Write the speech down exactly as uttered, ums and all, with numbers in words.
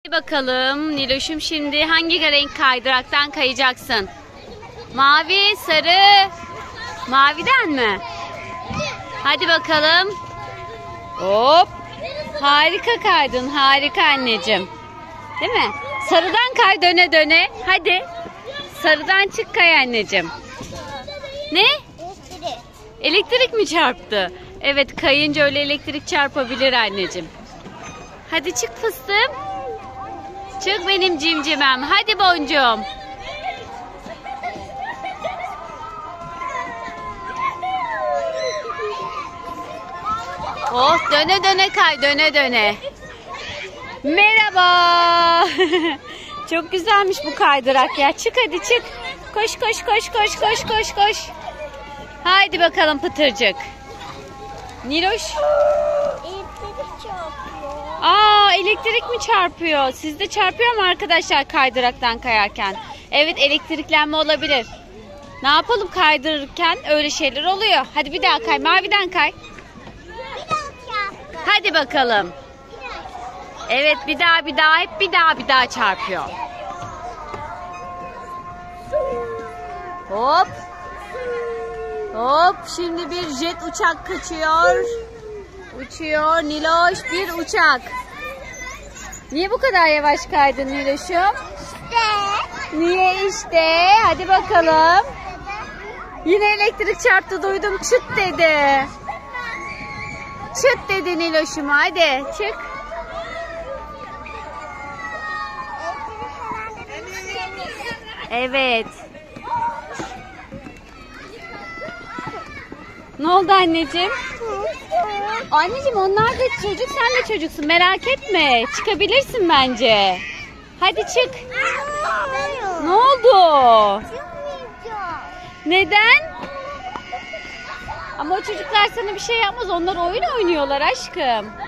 Hadi bakalım Niloş'um, şimdi hangi renk kaydıraktan kayacaksın? Mavi, sarı, maviden mi? Hadi bakalım. Hop. Harika kaydın, harika anneciğim. Değil mi? Sarıdan kay döne döne. Hadi. Sarıdan çık kay anneciğim. Ne? Elektrik. Elektrik mi çarptı? Evet, kayınca öyle elektrik çarpabilir anneciğim. Hadi çık fıstığım. Çık benim cimcimem. Hadi boncuğum. Oh, döne döne kay, döne döne. Merhaba. Çok güzelmiş bu kaydırak ya. Çık hadi çık. Koş koş koş koş koş koş koş. Haydi bakalım pıtırcık. Niloş. Elektrik çarpıyor. Aa, elektrik mi çarpıyor? Sizde çarpıyor mu arkadaşlar kaydıraktan kayarken? Evet, elektriklenme olabilir. Ne yapalım, kaydırırken öyle şeyler oluyor. Hadi bir daha kay. Maviden kay. Bir daha çarptı. Hadi bakalım. Evet, bir daha bir daha hep bir daha bir daha çarpıyor. Hop. Hop, şimdi bir jet uçak kaçıyor. Uçuyor Niloş, bir uçak. Niye bu kadar yavaş kaydın Niloş'um? İşte. Niye işte? Hadi bakalım. Yine elektrik çarptı, duydum, çıt dedi. Çıt dedi Niloş'um, hadi çık. Evet. Ne oldu anneciğim? Anneciğim, onlar da çocuk, sen de çocuksun, merak etme. Çıkabilirsin bence. Hadi çık. Ne oldu? Neden? Ama o çocuklar sana bir şey yapmaz. Onlar oyun oynuyorlar aşkım.